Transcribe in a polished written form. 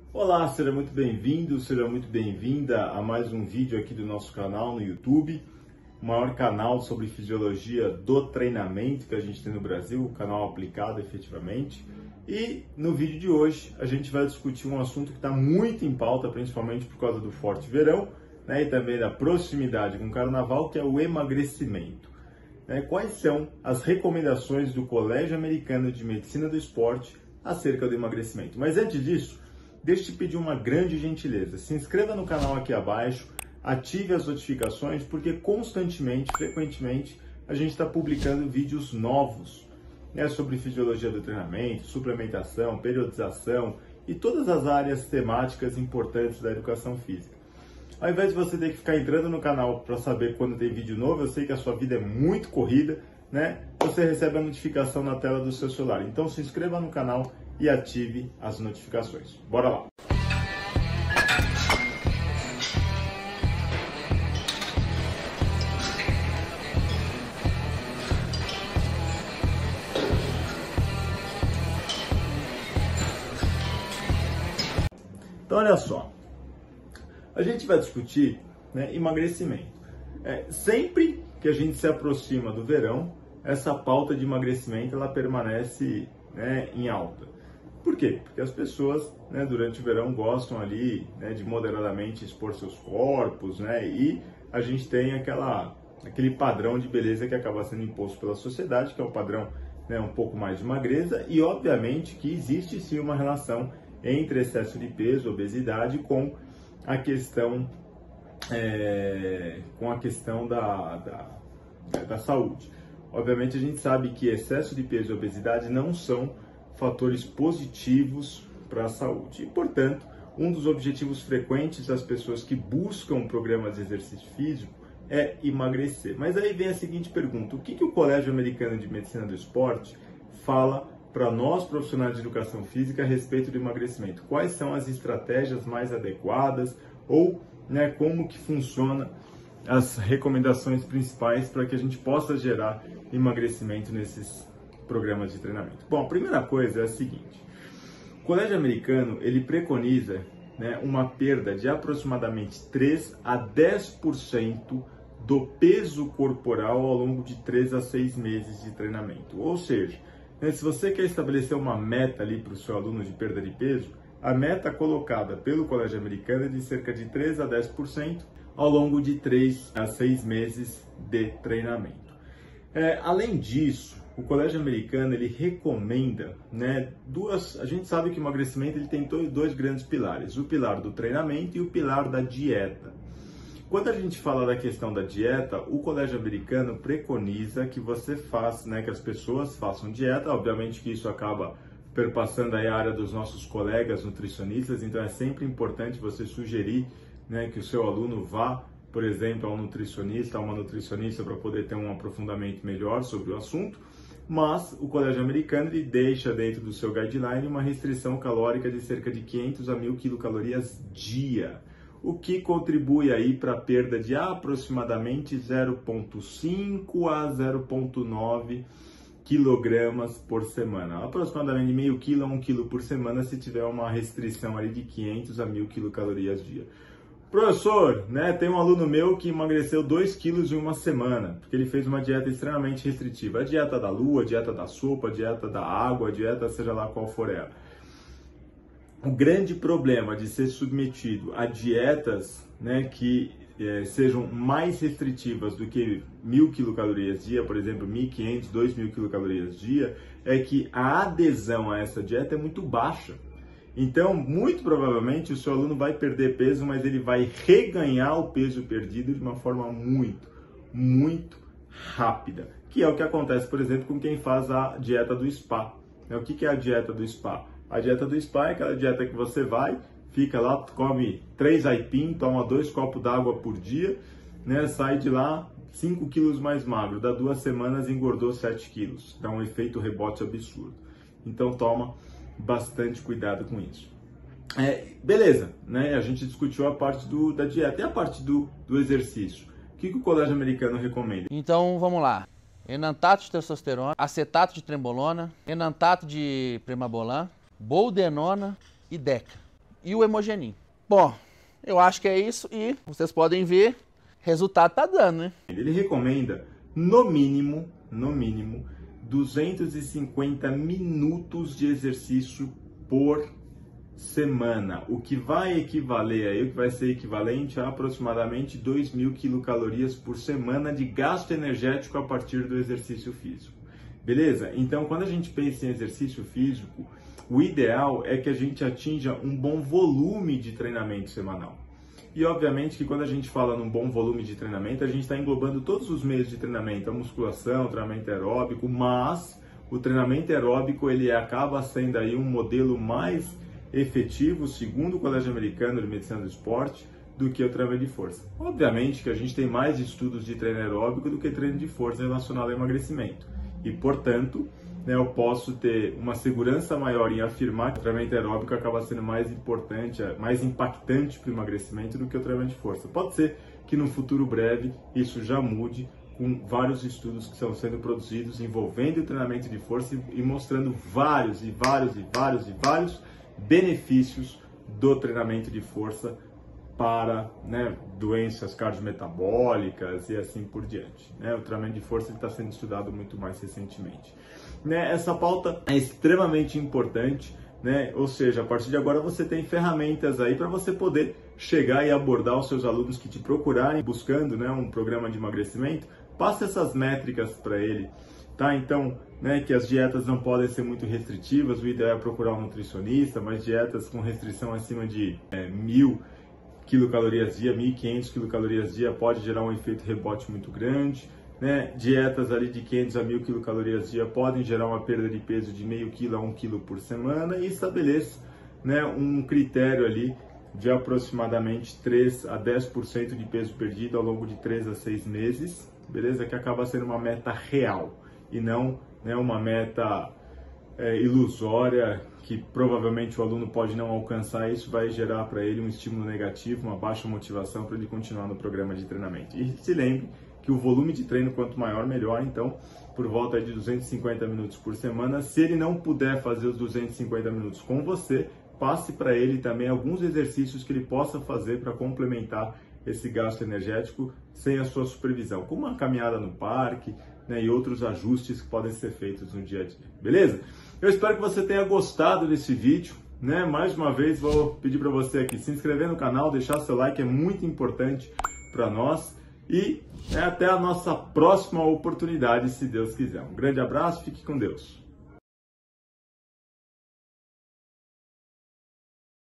Olá, seja muito bem-vindo, seja muito bem-vinda a mais um vídeo aqui do nosso canal no YouTube, o maior canal sobre fisiologia do treinamento que a gente tem no Brasil, o canal aplicado efetivamente. E no vídeo de hoje a gente vai discutir um assunto que está muito em pauta, principalmente por causa do forte verão, né, e também da proximidade com o carnaval, que é o emagrecimento. Quais são as recomendações do Colégio Americano de Medicina do Esporte acerca do emagrecimento? Mas antes disso, deixa eu te pedir uma grande gentileza. Se inscreva no canal aqui abaixo, ative as notificações, porque constantemente, frequentemente, a gente está publicando vídeos novos, né, sobre fisiologia do treinamento, suplementação, periodização e todas as áreas temáticas importantes da educação física. Ao invés de você ter que ficar entrando no canal para saber quando tem vídeo novo, eu sei que a sua vida é muito corrida, né? Você recebe a notificação na tela do seu celular. Então se inscreva no canal e ative as notificações. Bora lá! Então olha só, a gente vai discutir, né, emagrecimento. Sempre que a gente se aproxima do verão, essa pauta de emagrecimento ela permanece, né, em alta. Por quê? Porque as pessoas, né, durante o verão gostam ali, né, de moderadamente expor seus corpos, né, e a gente tem aquele padrão de beleza que acaba sendo imposto pela sociedade, que é o padrão, né, um pouco mais de magreza, e obviamente que existe sim uma relação entre excesso de peso, obesidade, com a questão da saúde. Obviamente a gente sabe que excesso de peso e obesidade não são fatores positivos para a saúde. E, portanto, um dos objetivos frequentes das pessoas que buscam programas de exercício físico é emagrecer. Mas aí vem a seguinte pergunta: o que o Colégio Americano de Medicina do Esporte fala para nós profissionais de educação física a respeito do emagrecimento? Quais são as estratégias mais adequadas ou, né, como que funciona as recomendações principais para que a gente possa gerar emagrecimento nesses programas de treinamento? Bom, a primeira coisa é a seguinte: o Colégio Americano ele preconiza, né, uma perda de aproximadamente 3 a 10% do peso corporal ao longo de 3 a 6 meses de treinamento. Ou seja, se você quer estabelecer uma meta ali para o seu aluno de perda de peso, a meta colocada pelo Colégio Americano é de cerca de 3 a 10% ao longo de 3 a 6 meses de treinamento. Além disso, o Colégio Americano ele recomenda, né, a gente sabe que o emagrecimento ele tem dois grandes pilares: o pilar do treinamento e o pilar da dieta. Quando a gente fala da questão da dieta, o Colégio Americano preconiza que você faça, né, que as pessoas façam dieta. Obviamente que isso acaba perpassando aí a área dos nossos colegas nutricionistas, então é sempre importante você sugerir, né, que o seu aluno vá, por exemplo, a um nutricionista, a uma nutricionista, para poder ter um aprofundamento melhor sobre o assunto. Mas o Colégio Americano ele deixa dentro do seu guideline uma restrição calórica de cerca de 500 a 1000 quilocalorias dia, o que contribui aí para a perda de aproximadamente 0,5 a 0,9 quilogramas por semana. Aproximadamente meio quilo a 1 quilo por semana se tiver uma restrição ali de 500 a 1000 quilocalorias dia. Professor, né, tem um aluno meu que emagreceu 2 quilos em uma semana, porque ele fez uma dieta extremamente restritiva. A dieta da lua, a dieta da sopa, a dieta da água, a dieta seja lá qual for ela. O grande problema de ser submetido a dietas, né, que sejam mais restritivas do que 1000 quilocalorias dia, por exemplo, 1500, 2000 quilocalorias dia, é que a adesão a essa dieta é muito baixa. Então, muito provavelmente, o seu aluno vai perder peso, mas ele vai reganhar o peso perdido de uma forma muito, muito rápida, que é o que acontece, por exemplo, com quem faz a dieta do spa. O que é a dieta do spa? A dieta do spa é aquela dieta que você vai, fica lá, come 3 aipim, toma 2 copos d'água por dia, né, sai de lá 5 quilos mais magro, dá 2 semanas engordou 7 quilos, dá um efeito rebote absurdo. Então toma bastante cuidado com isso. Beleza, né? A gente discutiu a parte da dieta e a parte do exercício. O que o Colégio Americano recomenda? Então vamos lá: enantato de testosterona, acetato de trembolona, enantato de premabolan, boldenona e deca. e o Hemogenin. Bom, eu acho que é isso e vocês podem ver, resultado tá dando, né? Ele recomenda, no mínimo, 250 minutos de exercício por semana, o que vai equivaler aí, o que vai ser equivalente a aproximadamente 2.000 quilocalorias por semana de gasto energético a partir do exercício físico. Beleza? Então, quando a gente pensa em exercício físico, o ideal é que a gente atinja um bom volume de treinamento semanal. E obviamente que quando a gente fala num bom volume de treinamento, a gente está englobando todos os meios de treinamento, a musculação, o treinamento aeróbico, mas o treinamento aeróbico ele acaba sendo aí um modelo mais efetivo, segundo o Colégio Americano de Medicina do Esporte, do que o treinamento de força. Obviamente que a gente tem mais estudos de treino aeróbico do que treino de força relacionado ao emagrecimento. E, portanto, eu posso ter uma segurança maior em afirmar que o treinamento aeróbico acaba sendo mais importante, mais impactante para o emagrecimento do que o treinamento de força. Pode ser que no futuro breve isso já mude, com vários estudos que estão sendo produzidos envolvendo o treinamento de força e mostrando vários benefícios do treinamento de força para doenças cardiometabólicas e assim por diante. O treinamento de força está sendo estudado muito mais recentemente. Essa pauta é extremamente importante, ou seja, a partir de agora você tem ferramentas aí para você poder chegar e abordar os seus alunos que te procurarem buscando um programa de emagrecimento. Passa essas métricas para ele. Tá? Então, que as dietas não podem ser muito restritivas, o ideal é procurar um nutricionista, mas dietas com restrição acima de 1.000 quilocalorias dia, 1.500 quilocalorias dia pode gerar um efeito rebote muito grande. Dietas ali de 500 a 1.000 quilocalorias dia podem gerar uma perda de peso de meio quilo a 1 quilo por semana e estabeleça um critério ali de aproximadamente 3 a 10% de peso perdido ao longo de 3 a 6 meses, beleza? Que acaba sendo uma meta real e não uma meta ilusória que provavelmente o aluno pode não alcançar. Isso vai gerar para ele um estímulo negativo, uma baixa motivação para ele continuar no programa de treinamento. E se lembre que o volume de treino quanto maior, melhor. Então, por volta de 250 minutos por semana. Se ele não puder fazer os 250 minutos com você, passe para ele também alguns exercícios que ele possa fazer para complementar esse gasto energético sem a sua supervisão, como uma caminhada no parque, e outros ajustes que podem ser feitos no dia a dia, beleza? Eu espero que você tenha gostado desse vídeo, Mais uma vez vou pedir para você aqui se inscrever no canal, deixar seu like, é muito importante para nós e até a nossa próxima oportunidade, se Deus quiser. Um grande abraço, fique com Deus.